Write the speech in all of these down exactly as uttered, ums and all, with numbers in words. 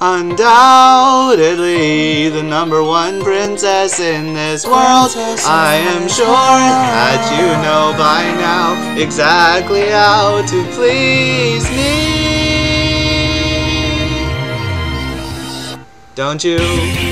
Undoubtedly the number one princess in this world. I am sure that you know by now exactly how to please me. Don't you?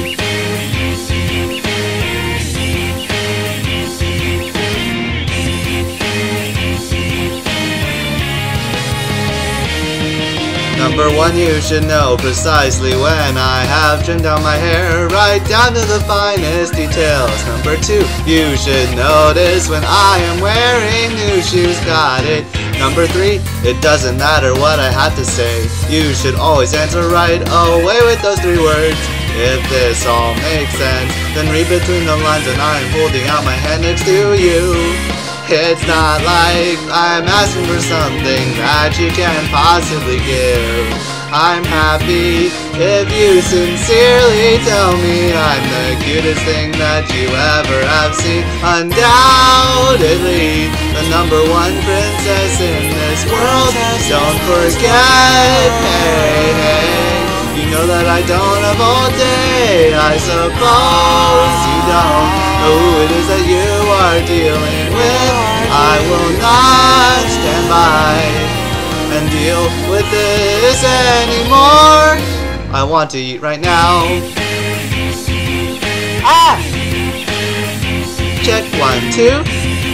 Number one, you should know precisely when I have trimmed down my hair, right down to the finest details. Number two, you should notice when I am wearing new shoes, got it? Number three, it doesn't matter what I have to say, you should always answer right away with those three words. If this all makes sense, then read between the lines and I am holding out my hand next to you. It's not like I'm asking for something that you can't possibly give. I'm happy if you sincerely tell me I'm the cutest thing that you ever have seen. Undoubtedly the number one princess in this world. Don't forget, hey, hey. You know that I don't have all day. I suppose you don't know who it is that you are dealing with. I will not stand by and deal with this anymore. I want to eat right now. Ah! Check one, two.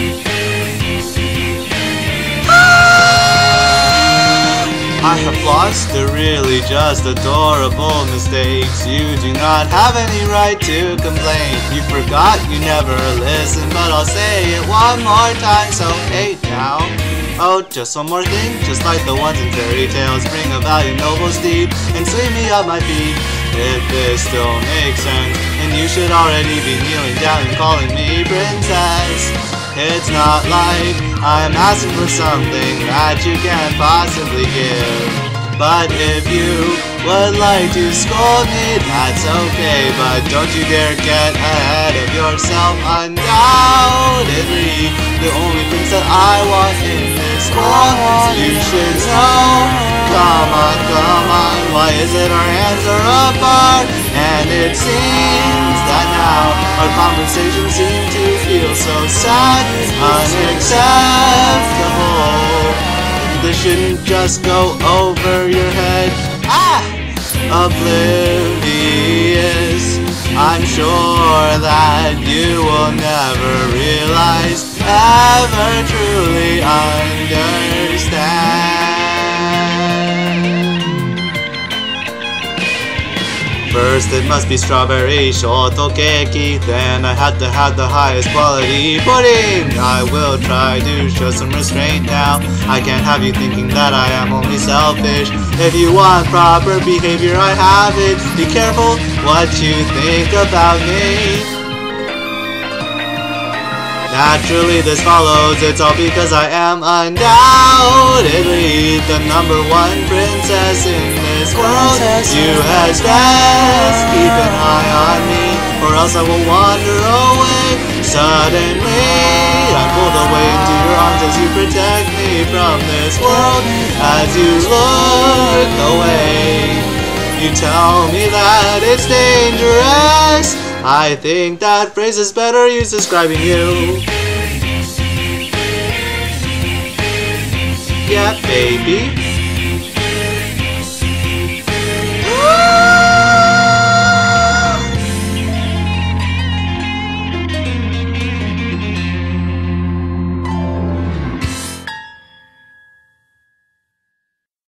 I have lost, they're really just adorable mistakes. You do not have any right to complain. You forgot, you never listened, but I'll say it one more time, so hey now. Oh, just one more thing, just like the ones in fairy tales. Bring a valiant noble steed and sweep me up my feet. If this still makes sense, then you should already be kneeling down and calling me princess. It's not like I'm asking for something that you can't possibly give. But if you would like to scold me, that's okay. But don't you dare get ahead of yourself. Undoubtedly the only things that I want in this world, you should know. Come on, come on, why is it our hands are apart? And it seems that now our conversations seem to feel so sad, unacceptable. This shouldn't just go over your head. Ah! Oblivious. I'm sure that you will never realize, ever truly understand. First it must be strawberry shortcake, then I had to have the highest quality pudding. I will try to show some restraint now. I can't have you thinking that I am only selfish. If you want proper behavior, I have it. Be careful what you think about me. Naturally this follows, it's all because I am undoubtedly the number one princess in this world. You had best keep an eye on me, or else I will wander away. Suddenly I'm pulled away into your arms as you protect me from this world. As you look away, you tell me that it's dangerous. I think that phrase is better used describing you. Yeah, baby.